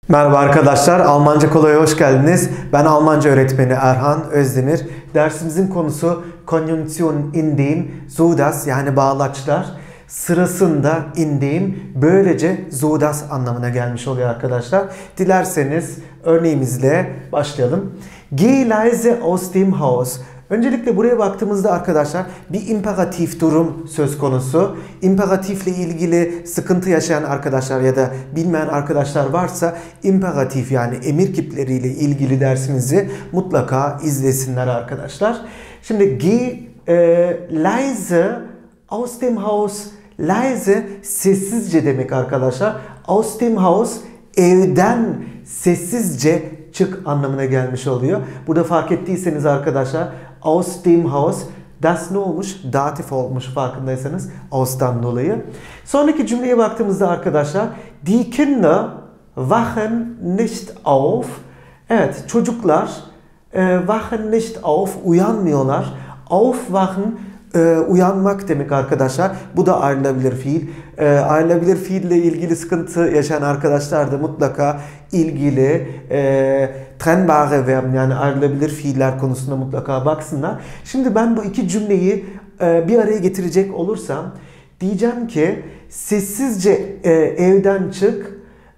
Merhaba arkadaşlar, Almanca Kolay'a hoş geldiniz. Ben Almanca öğretmeni Erhan Özdemir. Dersimizin konusu Konjunktion in dem, so dass yani bağlaçlar sırasında in dem, böylece so dass anlamına gelmiş oluyor arkadaşlar. Dilerseniz örneğimizle başlayalım. Geh leise aus dem Haus. Öncelikle buraya baktığımızda arkadaşlar bir imperatif durum söz konusu. İmperatifle ilgili sıkıntı yaşayan arkadaşlar ya da bilmeyen arkadaşlar varsa imperatif yani emir kipleriyle ilgili dersimizi mutlaka izlesinler arkadaşlar. Şimdi geh leise aus dem Haus. Leise sessizce demek arkadaşlar. Aus dem Haus evden sessizce çık anlamına gelmiş oluyor. Burada fark ettiyseniz arkadaşlar aus dem Haus, das ne olmuş? Datif olmuş farkındaysanız aus'tan dolayı. Sonraki cümleye baktığımızda arkadaşlar die Kinder wachen nicht auf. Evet, çocuklar wachen nicht auf, uyanmıyorlar. Aufwachen uyanmak demek arkadaşlar. Bu da ayrılabilir fiil. Ayrılabilir fiille ilgili sıkıntı yaşayan arkadaşlar da mutlaka ilgili trennbare Verben yani ayrılabilir fiiller konusunda mutlaka baksınlar. Şimdi ben bu iki cümleyi bir araya getirecek olursam diyeceğim ki sessizce evden çık,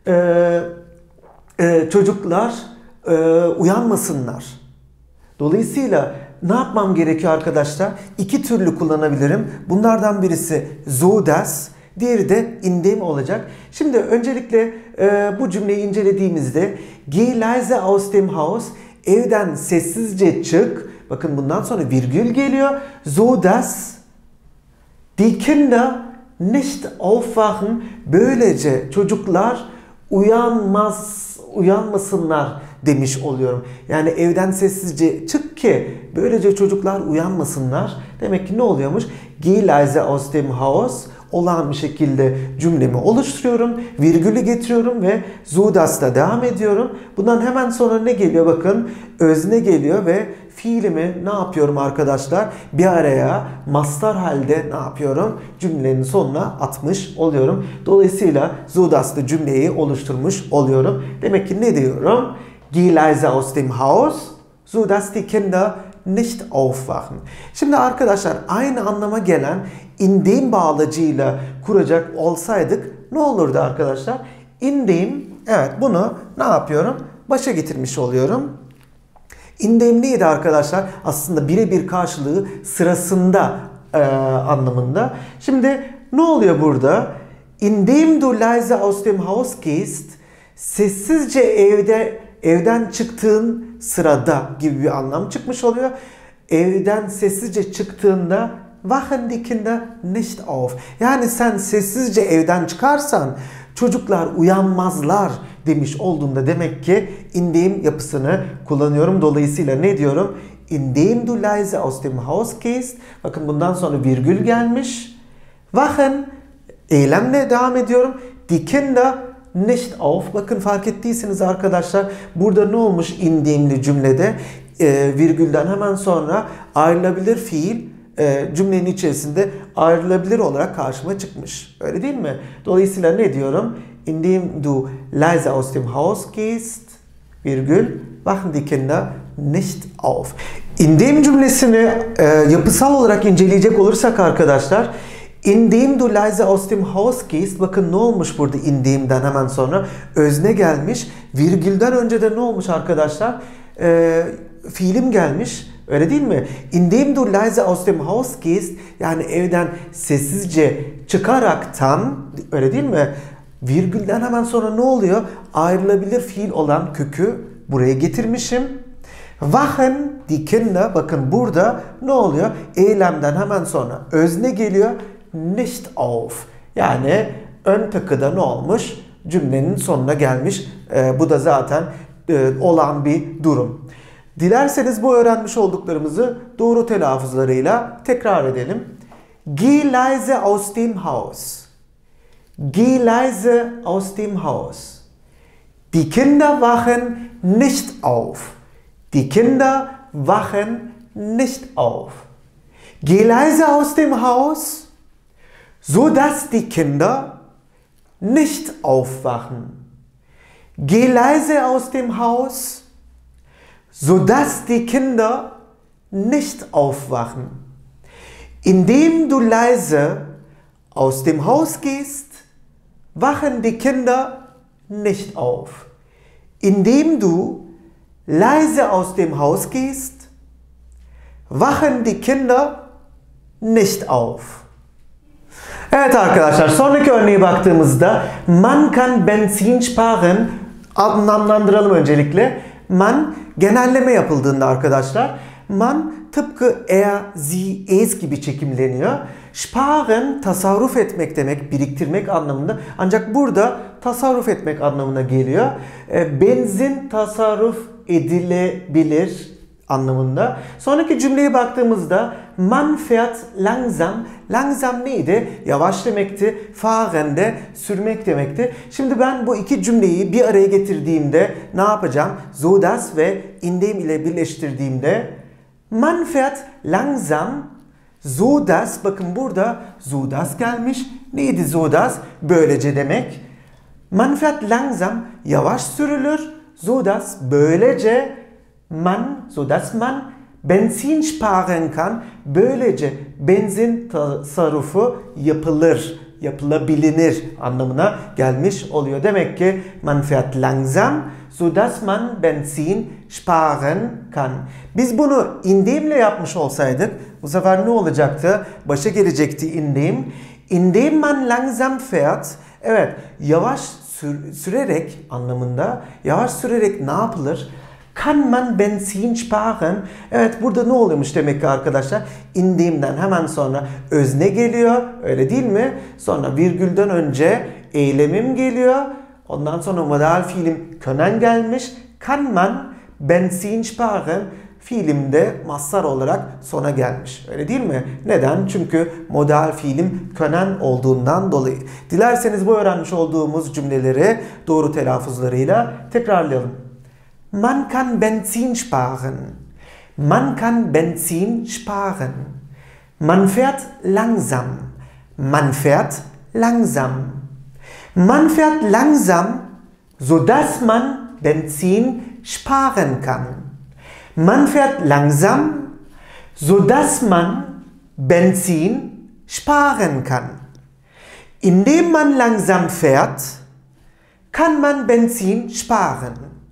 çocuklar uyanmasınlar. Dolayısıyla ne yapmam gerekiyor arkadaşlar? İki türlü kullanabilirim. Bunlardan birisi so dass, diğeri de in dem olacak. Şimdi öncelikle bu cümleyi incelediğimizde geh leise aus dem Haus, evden sessizce çık. Bakın bundan sonra virgül geliyor. So dass die Kinder nicht aufwachen, böylece çocuklar uyanmasınlar demiş oluyorum. Yani evden sessizce çık ki böylece çocuklar uyanmasınlar. Demek ki ne oluyormuş? Geh leise aus dem Haus. Olağan bir şekilde cümlemi oluşturuyorum. Virgülü getiriyorum ve so dass'la devam ediyorum. Bundan hemen sonra ne geliyor? Bakın özne geliyor ve fiilimi ne yapıyorum arkadaşlar? Bir araya mastar halde ne yapıyorum? Cümlenin sonuna atmış oluyorum. Dolayısıyla so dass'lı cümleyi oluşturmuş oluyorum. Demek ki ne diyorum? Geh leise aus dem Haus, so dass die Kinder nicht aufwachen. Şimdi arkadaşlar aynı anlama gelen in dem bağlacıyla kuracak olsaydık ne olurdu arkadaşlar? In dem, evet bunu ne yapıyorum? Başa getirmiş oluyorum. In dem neydi arkadaşlar? Aslında birebir karşılığı sırasında anlamında. Şimdi ne oluyor burada? Indem du leise aus dem Haus gehst, sessizce evden çıktığın sırada gibi bir anlam çıkmış oluyor. Evden sessizce çıktığında wachen die Kinder nicht auf. Yani sen sessizce evden çıkarsan çocuklar uyanmazlar demiş olduğumda demek ki indem yapısını kullanıyorum. Dolayısıyla ne diyorum? Indem du leise aus dem Haus gehst. Bakın bundan sonra virgül gelmiş. Wachen eylemle devam ediyorum. Die Kinder nicht auf. Bakın fark ettiyseniz arkadaşlar burada ne olmuş indemli cümlede? Virgülden hemen sonra ayrılabilir fiil cümlenin içerisinde ayrılabilir olarak karşıma çıkmış. Öyle değil mi? Dolayısıyla ne diyorum? Indem du leise aus dem Haus gehst, virgül, wachen die Kinder nicht auf. Indem cümlesini yapısal olarak inceleyecek olursak arkadaşlar, indem du leise aus dem Haus gehst, bakın ne olmuş burada indem'den hemen sonra? Özne gelmiş. Virgülden önce de ne olmuş arkadaşlar? Fiilim gelmiş. Öyle değil mi? Indem du leise aus dem Haus gehst, yani evden sessizce çıkaraktan, öyle değil mi? Virgülden hemen sonra ne oluyor? Ayrılabilir fiil olan kökü buraya getirmişim. Wachen die Kinder, bakın burada ne oluyor? Eylemden hemen sonra özne geliyor. Nicht auf. Yani ön takıda ne olmuş? Cümlenin sonuna gelmiş. Bu da zaten olan bir durum. Dilerseniz bu öğrenmiş olduklarımızı doğru telaffuzlarıyla tekrar edelim. Geh leise aus dem Haus. Geh leise aus dem Haus. Die Kinder wachen nicht auf. Die Kinder wachen nicht auf. Geh leise aus dem Haus, so dass die Kinder nicht aufwachen. Geh leise aus dem Haus, sodass die Kinder nicht aufwachen. Indem du leise aus dem Haus gehst, wachen die Kinder nicht auf. Indem du leise aus dem Haus gehst, wachen die Kinder nicht auf. Evet arkadaşlar, sonraki örneğe baktığımızda man kann Benzin sparen anlamlandıralım öncelikle. Man genelleme yapıldığında arkadaşlar man tıpkı er, sie, es gibi çekimleniyor. Sparen tasarruf etmek demek, biriktirmek anlamında. Ancak burada tasarruf etmek anlamına geliyor. Benzin tasarruf edilebilir anlamında. Sonraki cümleye baktığımızda man fährt langsam. Langsam neydi? Yavaş demekti. Fahren de sürmek demekti. Şimdi ben bu iki cümleyi bir araya getirdiğimde ne yapacağım? So das ve indem ile birleştirdiğimde man fährt langsam, so das, bakın burada so das gelmiş. Neydi so das? Böylece demek. Man fährt langsam, yavaş sürülür. So das, böylece man, so dass man Benzin sparen kann. Böylece benzin tasarrufu yapılabilir anlamına gelmiş oluyor. Demek ki man fährt langsam, so dass man Benzin sparen kann. Biz bunu indemle yapmış olsaydık bu sefer ne olacaktı? Başa gelecekti indem. Indem man langsam fährt. Evet, yavaş sürerek anlamında. Yavaş sürerek ne yapılır? Kann man Benzin sparen? Evet, burada ne oluyormuş demek ki arkadaşlar? İndemden hemen sonra özne geliyor. Öyle değil mi? Sonra virgülden önce eylemim geliyor. Ondan sonra modal fiilim können gelmiş. Kann man Benzin sparen? Fiilim de mastar olarak sona gelmiş. Öyle değil mi? Neden? Çünkü modal fiilim können olduğundan dolayı. Dilerseniz bu öğrenmiş olduğumuz cümleleri doğru telaffuzlarıyla tekrarlayalım. Man kann Benzin sparen. Man kann Benzin sparen. Man fährt langsam. Man fährt langsam. Man fährt langsam, sodass man Benzin sparen kann. Man fährt langsam, sodass man Benzin sparen kann. Indem man langsam fährt, kann man Benzin sparen.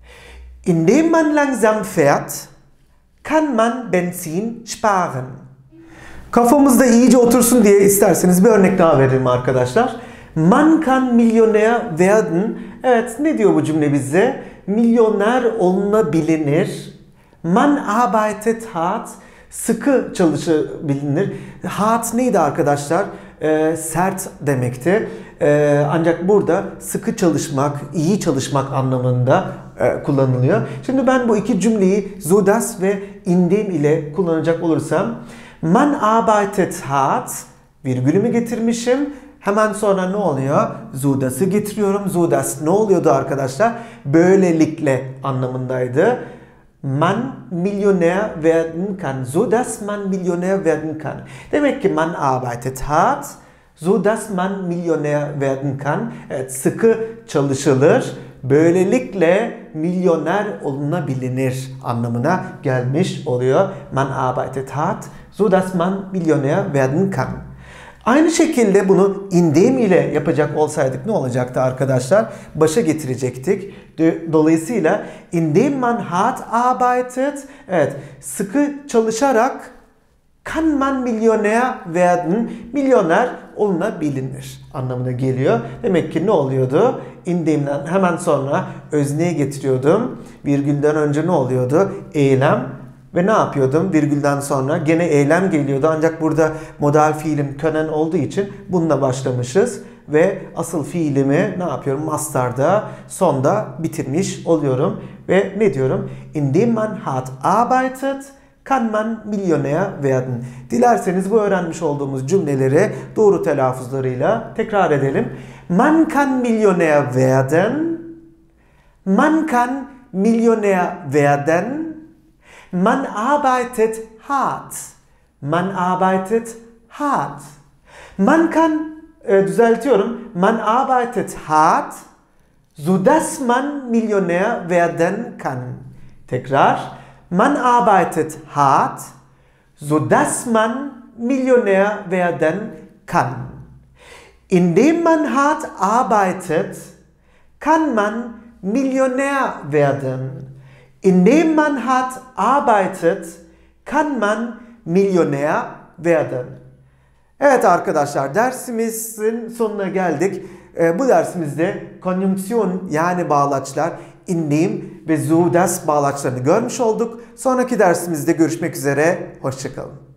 Indem man langsam fährt, kann man Benzin sparen. Kafamızda iyice otursun diye isterseniz bir örnek daha verelim arkadaşlar. Man kann Millionär werden. Evet, ne diyor bu cümle bize? Milyoner olunabilir. Man arbeitet hart. Sıkı çalışabilir. Hart neydi arkadaşlar? Sert demekti. Ancak burada sıkı çalışmak, iyi çalışmak anlamında kullanılıyor. Şimdi ben bu iki cümleyi so das ve indem ile kullanacak olursam man arbeitet hart, virgülümü getirmişim. Hemen sonra ne oluyor? So das'ı getiriyorum. So das ne oluyordu arkadaşlar? Böylelikle anlamındaydı. Man Millionär werden kann. So dass man Millionär werden kann. Demek ki man arbeitet hart, so dass man Millionär werden kann. Evet, sıkı çalışılır. Böylelikle milyoner olunabilir anlamına gelmiş oluyor. Man arbeitet hart, so dass man Millionär werden kann. Aynı şekilde bunu indem ile yapacak olsaydık ne olacaktı arkadaşlar? Başa getirecektik. Dolayısıyla indem man hart arbeitet, evet, sıkı çalışarak kann man Millionär werden, milyoner olunabilir anlamına geliyor. Demek ki ne oluyordu? İndemden hemen sonra özneye getiriyordum. Virgülden önce ne oluyordu? Eylem. Ve ne yapıyordum? Virgülden sonra gene eylem geliyordu. Ancak burada modal fiilim können olduğu için bununla başlamışız. Ve asıl fiilimi ne yapıyorum? Mastarda, sonda bitirmiş oluyorum. Ve ne diyorum? Indem man hart arbeitet, kann man Millionär werden. Dilerseniz bu öğrenmiş olduğumuz cümleleri doğru telaffuzlarıyla tekrar edelim. Man kann Millionär werden. Man kann Millionär werden. Man arbeitet hart. Man arbeitet hart. Man kann, düzeltiyorum. Man arbeitet hart, sodass man Millionär werden kann. Tekrar. Man arbeitet hart, sodass man Millionär werden kann. Indem man hart arbeitet, kann man Millionär werden. Indem man hart arbeitet, kann man Millionär werden. Evet arkadaşlar, dersimizin sonuna geldik. Bu dersimizde konjunksiyon yani bağlaçlar, indem ve sodass bağlaçlarını görmüş olduk. Sonraki dersimizde görüşmek üzere. Hoşça kalın.